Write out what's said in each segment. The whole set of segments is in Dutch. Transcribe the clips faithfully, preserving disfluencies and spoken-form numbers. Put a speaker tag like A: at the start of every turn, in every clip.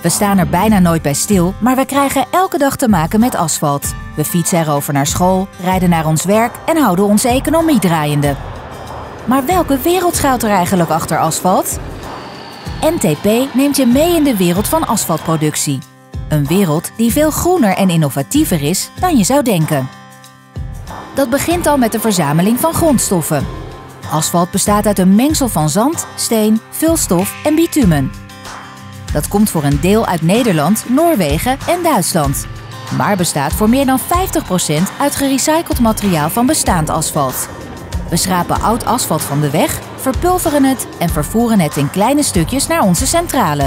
A: We staan er bijna nooit bij stil, maar we krijgen elke dag te maken met asfalt. We fietsen erover naar school, rijden naar ons werk en houden onze economie draaiende. Maar welke wereld schuilt er eigenlijk achter asfalt? N T P neemt je mee in de wereld van asfaltproductie. Een wereld die veel groener en innovatiever is dan je zou denken. Dat begint al met de verzameling van grondstoffen. Asfalt bestaat uit een mengsel van zand, steen, vulstof en bitumen. Dat komt voor een deel uit Nederland, Noorwegen en Duitsland, maar bestaat voor meer dan vijftig procent uit gerecycled materiaal van bestaand asfalt. We schrapen oud asfalt van de weg, verpulveren het en vervoeren het in kleine stukjes naar onze centrale.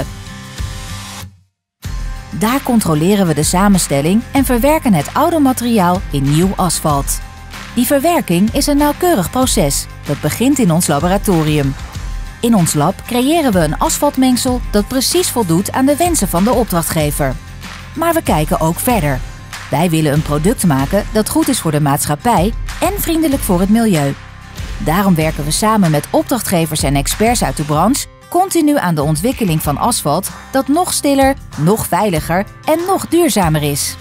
A: Daar controleren we de samenstelling en verwerken het oude materiaal in nieuw asfalt. Die verwerking is een nauwkeurig proces. Dat begint in ons laboratorium. In ons lab creëren we een asfaltmengsel dat precies voldoet aan de wensen van de opdrachtgever. Maar we kijken ook verder. Wij willen een product maken dat goed is voor de maatschappij en vriendelijk voor het milieu. Daarom werken we samen met opdrachtgevers en experts uit de branche continu aan de ontwikkeling van asfalt dat nog stiller, nog veiliger en nog duurzamer is.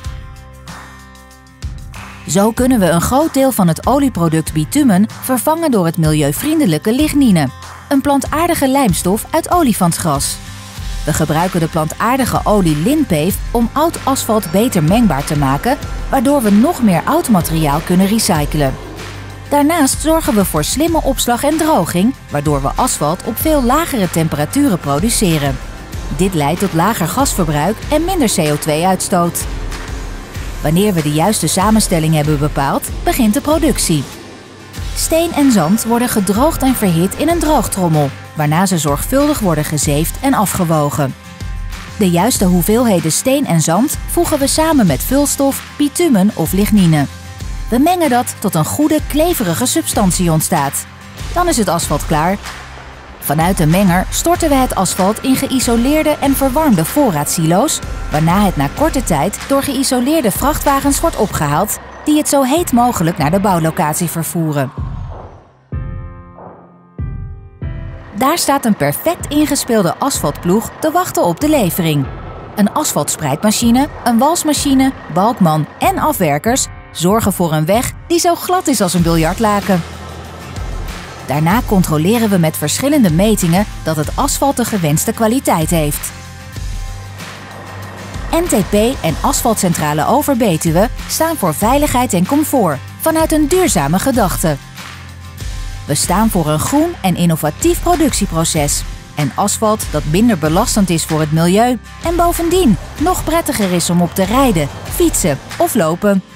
A: Zo kunnen we een groot deel van het olieproduct bitumen vervangen door het milieuvriendelijke lignine, een plantaardige lijmstof uit olifantsgras. We gebruiken de plantaardige olie Linpave om oud asfalt beter mengbaar te maken, waardoor we nog meer oud materiaal kunnen recyclen. Daarnaast zorgen we voor slimme opslag en droging, waardoor we asfalt op veel lagere temperaturen produceren. Dit leidt tot lager gasverbruik en minder C O twee uitstoot. Wanneer we de juiste samenstelling hebben bepaald, begint de productie. Steen en zand worden gedroogd en verhit in een droogtrommel, waarna ze zorgvuldig worden gezeefd en afgewogen. De juiste hoeveelheden steen en zand voegen we samen met vulstof, bitumen of lignine. We mengen dat tot een goede, kleverige substantie ontstaat. Dan is het asfalt klaar. Vanuit de menger storten we het asfalt in geïsoleerde en verwarmde voorraadsilo's, waarna het na korte tijd door geïsoleerde vrachtwagens wordt opgehaald, die het zo heet mogelijk naar de bouwlocatie vervoeren. Daar staat een perfect ingespeelde asfaltploeg te wachten op de levering. Een asfaltspreidmachine, een walsmachine, balkman en afwerkers zorgen voor een weg die zo glad is als een biljartlaken. Daarna controleren we met verschillende metingen dat het asfalt de gewenste kwaliteit heeft. N T P en Asfaltcentrale Over-Betuwe staan voor veiligheid en comfort vanuit een duurzame gedachte. We staan voor een groen en innovatief productieproces en asfalt dat minder belastend is voor het milieu en bovendien nog prettiger is om op te rijden, fietsen of lopen.